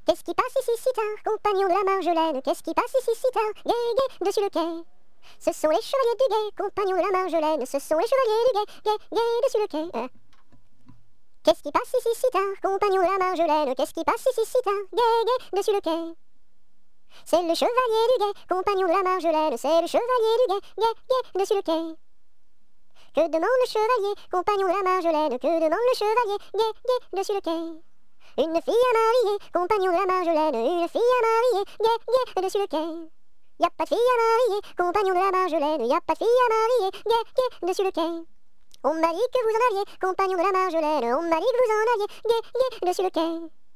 Qu'est-ce qui passe ici si tard, compagnon de la Marjolaine? Qu'est-ce qui passe ici si tard, gai, gai, dessus le quai? Ce sont les chevaliers du guet, compagnons de la Marjolaine. Ce sont les chevaliers du guet, gai, gai, dessus le quai. Qu'est-ce qui passe ici si tard, compagnon de la Marjolaine? Qu'est-ce qui passe ici si tard, gai, gai, dessus le quai? C'est le chevalier du guet, compagnon de la Marjolaine. C'est le chevalier du guet, gai, gai, dessus le quai. Que demande le chevalier, compagnon de la Marjolaine? Que demande le chevalier, gai, gai, dessus le quai? Une fille à marier, compagnon de la Marjolaine. Une fille à marier, gai, gai, dessus le quai. Y'a pas de fille à marier, compagnon de la Marjolaine. Y'a pas de fille à marier, gai, gai, dessus le quai. On m'a dit que vous en aviez, compagnon de la Marjolaine. On m'a dit que vous en aviez, gai, gai, dessus le quai.